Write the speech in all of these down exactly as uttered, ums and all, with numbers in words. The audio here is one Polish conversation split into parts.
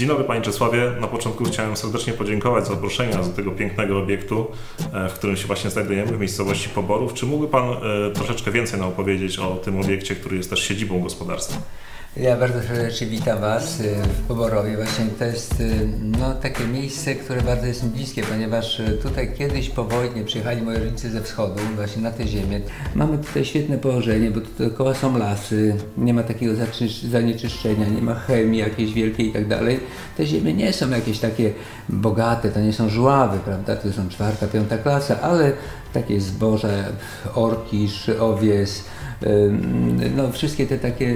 Dzień dobry Panie Czesławie. Na początku chciałem serdecznie podziękować za zaproszenie do tego pięknego obiektu, w którym się właśnie znajdujemy, w miejscowości Poborów. Czy mógłby Pan troszeczkę więcej nam opowiedzieć o tym obiekcie, który jest też siedzibą gospodarstwa? Ja bardzo serdecznie witam Was w Poborowie. Właśnie to jest no, takie miejsce, które bardzo jest mi bliskie, ponieważ tutaj kiedyś po wojnie przyjechali moi rodzice ze wschodu, właśnie na tę ziemię. Mamy tutaj świetne położenie, bo tutaj dookoła są lasy, nie ma takiego zanieczyszczenia, nie ma chemii jakiejś wielkiej i tak dalej. Te ziemie nie są jakieś takie bogate, to nie są żuławy, prawda, to są czwarta, piąta klasa, ale takie zboże, orkisz, owies, no wszystkie te takie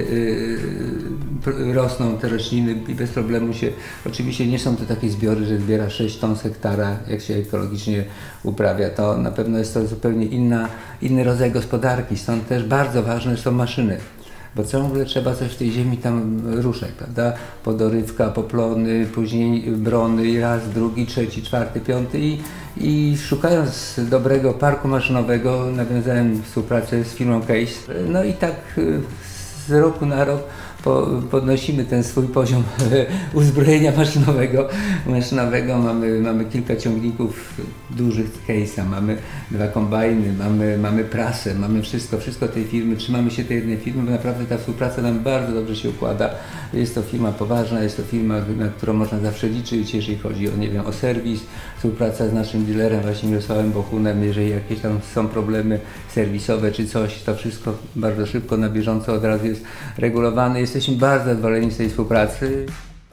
rosną te rośliny i bez problemu się, oczywiście nie są to takie zbiory, że zbiera sześć ton z hektara, jak się ekologicznie uprawia, to na pewno jest to zupełnie inna, inny rodzaj gospodarki, stąd też bardzo ważne są maszyny. Bo ciągle trzeba coś w tej ziemi tam ruszać, prawda? Podorywka, poplony, później brony, raz, drugi, trzeci, czwarty, piąty i, i szukając dobrego parku maszynowego nawiązałem współpracę z firmą Case. No i tak z roku na rok podnosimy ten swój poziom uzbrojenia maszynowego. maszynowego. Mamy, mamy kilka ciągników dużych Case'a, mamy dwa kombajny, mamy, mamy prasę, mamy wszystko, wszystko tej firmy. Trzymamy się tej jednej firmy, bo naprawdę ta współpraca nam bardzo dobrze się układa. Jest to firma poważna, jest to firma, na którą można zawsze liczyć, jeżeli chodzi o, nie wiem, o serwis, współpraca z naszym dealerem, właśnie Mirosławem Bochunem, jeżeli jakieś tam są problemy serwisowe czy coś, to wszystko bardzo szybko, na bieżąco od razu jest regulowane. Jesteśmy bardzo zadowoleni z tej współpracy.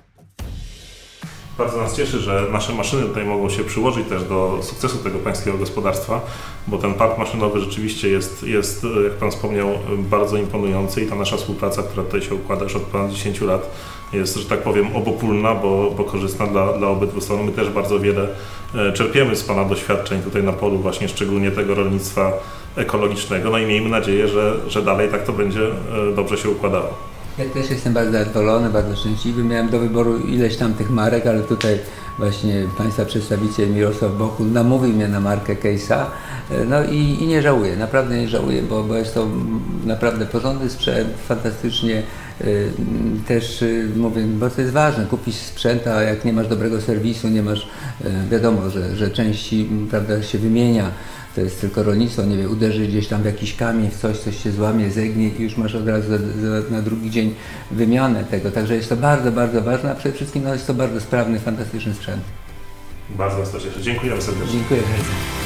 Bardzo nas cieszy, że nasze maszyny tutaj mogą się przyłożyć też do sukcesu tego pańskiego gospodarstwa, bo ten park maszynowy rzeczywiście jest, jest, jak Pan wspomniał, bardzo imponujący i ta nasza współpraca, która tutaj się układa już od ponad dziesięciu lat, jest, że tak powiem, obopólna, bo, bo korzystna dla, dla obydwu stron. My też bardzo wiele czerpiemy z Pana doświadczeń tutaj na polu właśnie szczególnie tego rolnictwa ekologicznego, no i miejmy nadzieję, że, że dalej tak to będzie dobrze się układało. Ja też jestem bardzo zadowolony, bardzo szczęśliwy. Miałem do wyboru ileś tam tych marek, ale tutaj właśnie Państwa przedstawiciel Mirosław Bochun namówił mnie na markę Case'a. No i, i nie żałuję, naprawdę nie żałuję, bo, bo jest to naprawdę porządny sprzęt, fantastycznie y, też y, mówię, bo to jest ważne, kupić sprzęt, a jak nie masz dobrego serwisu, nie masz, y, wiadomo, że, że części, prawda, się wymienia. To jest tylko rolnictwo, nie wiem, uderzy gdzieś tam w jakiś kamień, w coś, coś się złamie, zegnie i już masz od razu za, za, na drugi dzień wymianę tego. Także jest to bardzo, bardzo ważne, a przede wszystkim no, jest to bardzo sprawny, fantastyczny sprzęt. Bardzo nas to cieszy. Dziękujemy serdecznie. Dziękuję bardzo.